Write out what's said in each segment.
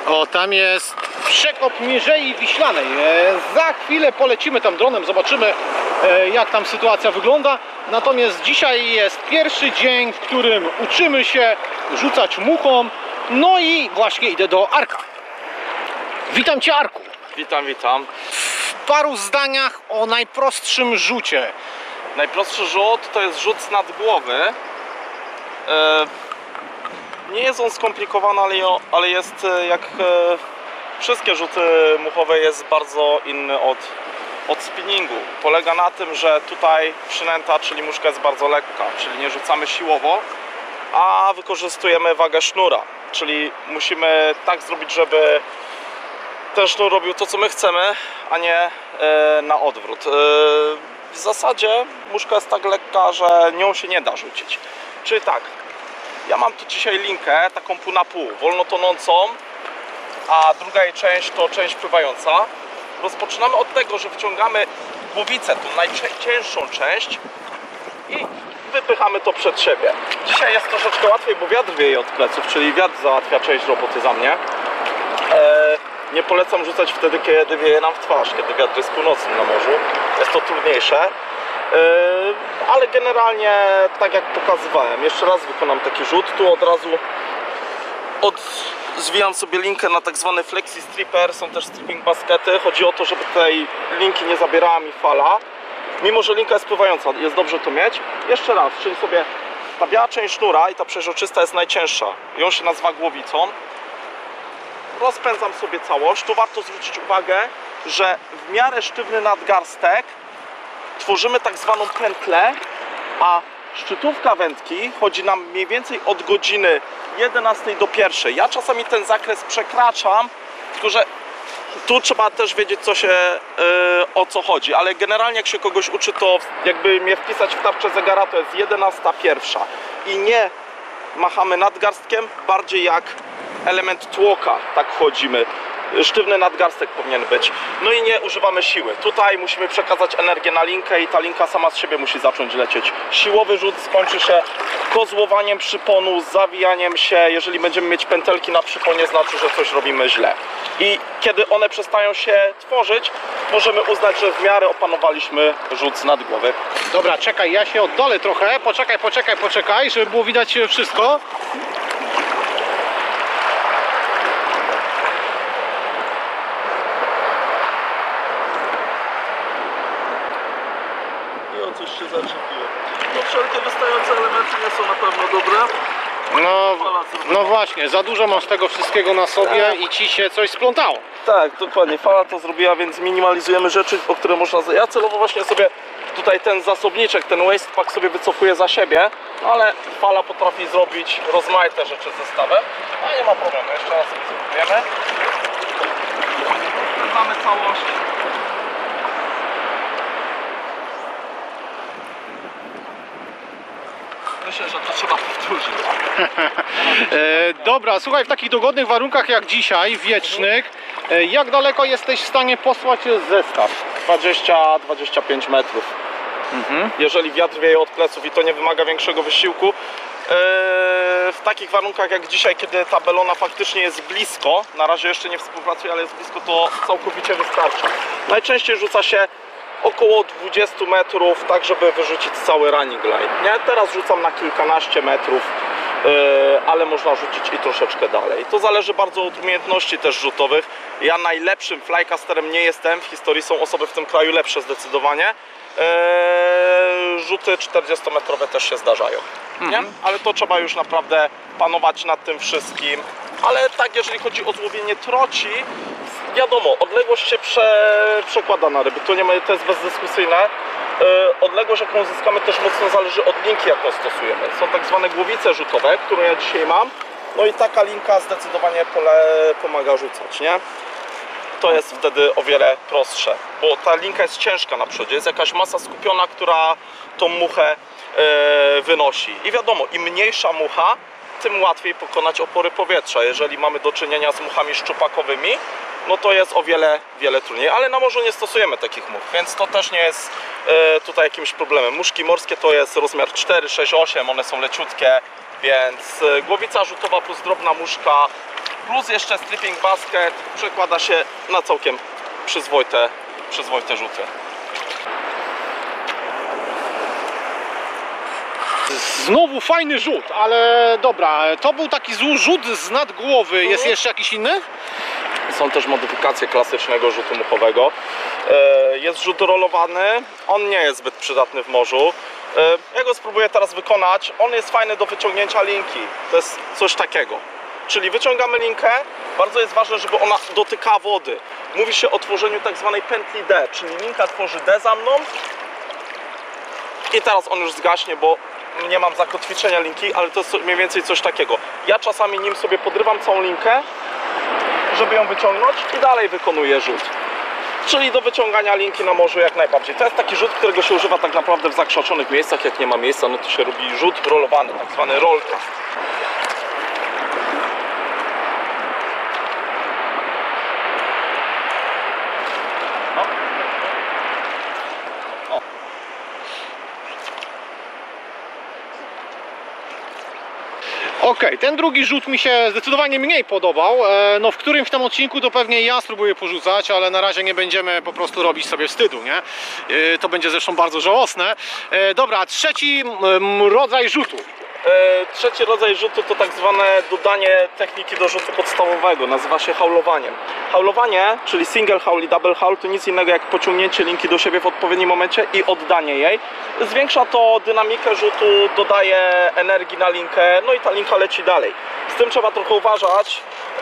O, tam jest przekop Mierzei Wiślanej. Za chwilę polecimy tam dronem, zobaczymy jak tam sytuacja wygląda. Natomiast dzisiaj jest pierwszy dzień, w którym uczymy się rzucać muchą. No i właśnie idę do Arka. Witam Cię, Arku. Witam. W paru zdaniach o najprostszym rzucie. Najprostszy rzut to jest rzut z nad głowy. Nie jest on skomplikowany, ale jest jak wszystkie rzuty muchowe, jest bardzo inny od spinningu. Polega na tym, że tutaj przynęta, czyli muszka, jest bardzo lekka, czyli nie rzucamy siłowo, a wykorzystujemy wagę sznura, czyli musimy tak zrobić, żeby ten sznur robił to, co my chcemy, a nie na odwrót. W zasadzie muszka jest tak lekka, że nią się nie da rzucić. Czyli tak, ja mam tu dzisiaj linkę taką pół na pół, wolno tonącą, a druga jej część to część pływająca. Rozpoczynamy od tego, że wyciągamy głowicę, tą najcięższą część, i wypychamy to przed siebie. Dzisiaj jest troszeczkę łatwiej, bo wiatr wieje od pleców, czyli wiatr załatwia część roboty za mnie. Nie polecam rzucać wtedy, kiedy wieje nam w twarz, kiedy wiatr jest północny na morzu. Jest to trudniejsze. Ale generalnie tak jak pokazywałem, jeszcze raz wykonam taki rzut. Tu od razu zwijam sobie linkę na tak zwany flexi stripper. Są też stripping baskety. Chodzi o to, żeby tej linki nie zabierała mi fala. Mimo że linka jest pływająca, jest dobrze to mieć. Jeszcze raz, czyli sobie ta biała część sznura i ta przeźroczysta jest najcięższa. Ją się nazywa głowicą. Rozpędzam sobie całość. Tu warto zwrócić uwagę, że w miarę sztywny nadgarstek tworzymy tak zwaną pętlę, a szczytówka wędki chodzi nam mniej więcej od godziny 11 do 1. Ja czasami ten zakres przekraczam, tylko że tu trzeba też wiedzieć, o co chodzi, ale generalnie jak się kogoś uczy, to jakby mnie wpisać w tarczę zegara, to jest 11:01 i nie machamy nadgarstkiem, bardziej jak element tłoka, tak wchodzimy. Sztywny nadgarstek powinien być. No i nie używamy siły. Tutaj musimy przekazać energię na linkę i ta linka sama z siebie musi zacząć lecieć. Siłowy rzut skończy się kozłowaniem przyponu, zawijaniem się. Jeżeli będziemy mieć pętelki na przyponie, znaczy, że coś robimy źle. I kiedy one przestają się tworzyć, możemy uznać, że w miarę opanowaliśmy rzut z nad głowy. Dobra, czekaj, ja się oddolę trochę. Poczekaj, żeby było widać wszystko. Coś się zaczepiło. No wszelkie wystające elementy nie są na pewno dobre. No właśnie, za dużo masz tego wszystkiego na sobie i ci się coś splątało. Tak, dokładnie, fala to zrobiła, więc minimalizujemy rzeczy, o które można... Ja celowo właśnie sobie tutaj ten zasobniczek, ten waste pack sobie wycofuję za siebie, ale fala potrafi zrobić rozmaite rzeczy z zestawem. A nie ma problemu, jeszcze raz sobie spróbujemy. Mamy całość. Myślę, że to trzeba powtórzyć. Dobra, słuchaj, w takich dogodnych warunkach jak dzisiaj, wiecznych, jak daleko jesteś w stanie posłać zestaw? 20-25 metrów. Jeżeli wiatr wieje od pleców i to nie wymaga większego wysiłku. W takich warunkach jak dzisiaj, kiedy ta belona faktycznie jest blisko, na razie jeszcze nie współpracuje, ale jest blisko, to całkowicie wystarczy. Najczęściej rzuca się około 20 metrów, tak żeby wyrzucić cały running line. Nie? Teraz rzucam na kilkanaście metrów, ale można rzucić i troszeczkę dalej. To zależy bardzo od umiejętności też rzutowych. Ja najlepszym flycasterem nie jestem, w historii są osoby w tym kraju lepsze zdecydowanie. Rzuty 40-metrowe też się zdarzają, nie? Ale to trzeba już naprawdę panować nad tym wszystkim. Ale tak, jeżeli chodzi o złowienie troci, wiadomo, odległość się przekłada na ryby, to jest bezdyskusyjne. Odległość, jaką zyskamy, też mocno zależy od linki, jaką stosujemy. Są tak zwane głowice rzutowe, które ja dzisiaj mam. No i taka linka zdecydowanie pomaga rzucać, nie? To jest wtedy o wiele prostsze, bo ta linka jest ciężka na przodzie, jest jakaś masa skupiona, która tą muchę wynosi. I wiadomo, im mniejsza mucha, tym łatwiej pokonać opory powietrza. Jeżeli mamy do czynienia z muchami szczupakowymi, no to jest o wiele trudniej. Ale na morzu nie stosujemy takich much, więc to też nie jest tutaj jakimś problemem. Muszki morskie to jest rozmiar 4, 6, 8, one są leciutkie, więc głowica rzutowa plus drobna muszka plus jeszcze stripping basket przekłada się na całkiem przyzwoite rzuty. Znowu fajny rzut, ale dobra, to był taki rzut z nad głowy. Jest jeszcze jakiś inny? Są też modyfikacje klasycznego rzutu muchowego. Jest rzut rolowany, on nie jest zbyt przydatny w morzu. Ja go spróbuję teraz wykonać. On jest fajny do wyciągnięcia linki. To jest coś takiego. Czyli wyciągamy linkę, bardzo jest ważne, żeby ona dotykała wody. Mówi się o tworzeniu tak zwanej pętli D, czyli linka tworzy D za mną. I teraz on już zgaśnie, bo nie mam zakotwiczenia linki, ale to jest mniej więcej coś takiego. Ja czasami nim sobie podrywam całą linkę, żeby ją wyciągnąć i dalej wykonuję rzut. Czyli do wyciągania linki na morzu jak najbardziej. To jest taki rzut, którego się używa tak naprawdę w zakrzaczonych miejscach. Jak nie ma miejsca, no to się robi rzut rolowany, tak zwany rollcast. Okej, ten drugi rzut mi się zdecydowanie mniej podobał. No w którymś tam odcinku to pewnie ja spróbuję porzucać, ale na razie nie będziemy po prostu robić sobie wstydu, nie? To będzie zresztą bardzo żałosne. Dobra, trzeci rodzaj rzutu. Trzeci rodzaj rzutu to tak zwane dodanie techniki do rzutu podstawowego, nazywa się haulowaniem. Haulowanie, czyli single haul i double haul, to nic innego jak pociągnięcie linki do siebie w odpowiednim momencie i oddanie jej. Zwiększa to dynamikę rzutu, dodaje energii na linkę, no i ta linka leci dalej. Z tym trzeba trochę uważać,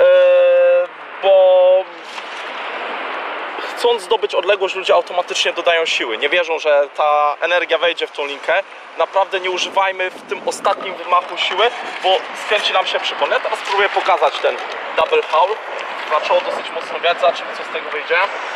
bo chcąc zdobyć odległość, ludzie automatycznie dodają siły. Nie wierzą, że ta energia wejdzie w tą linkę. Naprawdę nie używajmy w tym ostatnim wymachu siły, bo skręci nam się przypon. Ja teraz spróbuję pokazać ten double haul. Zaczęło dosyć mocno wiać, zobaczymy co z tego wyjdzie.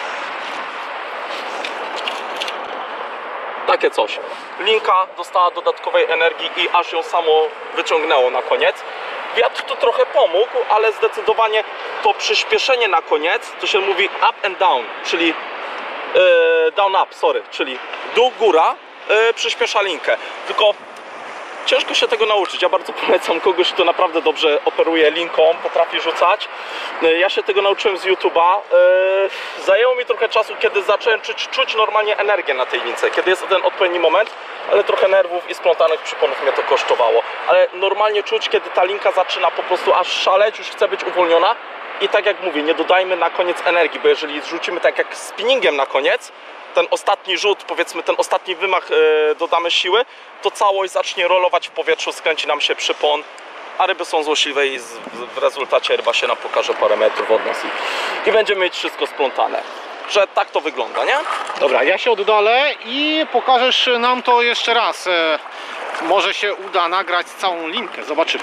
Takie coś. Linka dostała dodatkowej energii i aż ją samo wyciągnęło na koniec. Wiatr tu trochę pomógł, ale zdecydowanie to przyspieszenie na koniec, to się mówi up and down, czyli down up, sorry, czyli dół, góra, przyspiesza linkę. Tylko ciężko się tego nauczyć. Ja bardzo polecam kogoś, kto naprawdę dobrze operuje linką, potrafi rzucać. Ja się tego nauczyłem z YouTube'a. Zajęło mi trochę czuć, kiedy zacząłem czuć normalnie energię na tej lince, kiedy jest ten odpowiedni moment, ale trochę nerwów i splątanych przyponów mnie to kosztowało. Ale normalnie czuć, kiedy ta linka zaczyna po prostu aż szaleć, już chce być uwolniona. I tak jak mówię, nie dodajmy na koniec energii, bo jeżeli zrzucimy tak jak spinningiem na koniec, ten ostatni rzut, powiedzmy ten ostatni wymach dodamy siły, to całość zacznie rolować w powietrzu, skręci nam się przypon, a ryby są złośliwe i w rezultacie ryba się nam pokaże parę metrów od nas i będziemy mieć wszystko splątane. Że tak to wygląda, nie? Dobra, ja się oddalę i pokażesz nam to jeszcze raz. Może się uda nagrać całą linkę, zobaczymy.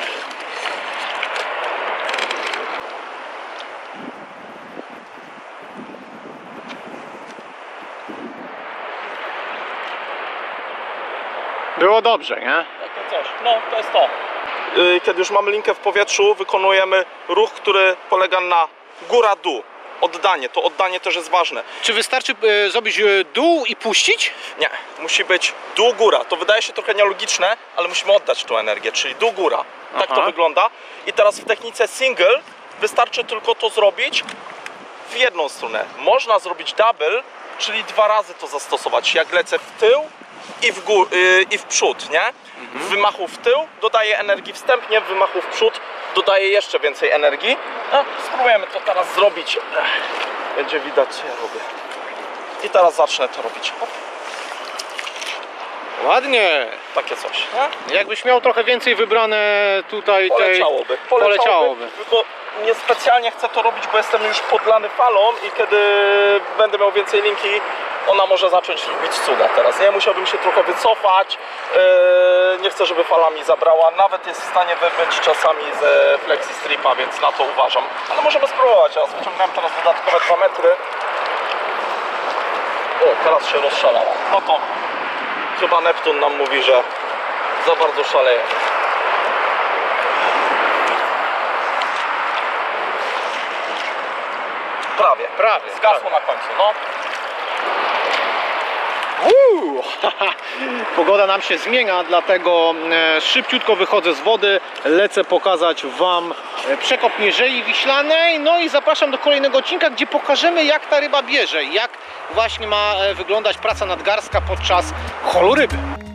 Było dobrze, nie? Takie coś. No, to jest to. Kiedy już mamy linkę w powietrzu, wykonujemy ruch, który polega na góra-dół. Oddanie. To oddanie też jest ważne. Czy wystarczy zrobić dół i puścić? Nie. Musi być dół-góra. To wydaje się trochę nielogiczne, ale musimy oddać tą energię, czyli dół-góra. Tak to wygląda. I teraz w technice single wystarczy tylko to zrobić w jedną stronę. Można zrobić double, czyli 2 razy to zastosować. Jak lecę w tył i w przód, nie? W wymachu w tył dodaję energii wstępnie, w wymachu w przód dodaję jeszcze więcej energii. No, spróbujemy to teraz zrobić. Będzie widać, co ja robię. I teraz zacznę to robić. Ładnie. Takie coś. Nie? Jakbyś miał trochę więcej wybrane tutaj Poleciałoby. Poleciałoby. Tylko niespecjalnie chcę to robić, bo jestem już podlany falą i kiedy będę miał więcej linki, ona może zacząć robić cuda teraz. Nie musiałbym się trochę wycofać. Nie chcę, żeby fala mi zabrała. Nawet jest w stanie wybyć czasami ze flexi stripa, więc na to uważam. Ale możemy spróbować. Teraz wyciągnąłem teraz dodatkowe 2 metry. O, teraz się rozszalała. No to chyba Neptun nam mówi, że za bardzo szaleje. Prawie. Zgasło na końcu, no. Pogoda nam się zmienia, dlatego szybciutko wychodzę z wody, lecę pokazać Wam przekop Mierzei Wiślanej. No i zapraszam do kolejnego odcinka, gdzie pokażemy, jak ta ryba bierze, jak właśnie ma wyglądać praca nadgarstka podczas holu ryby.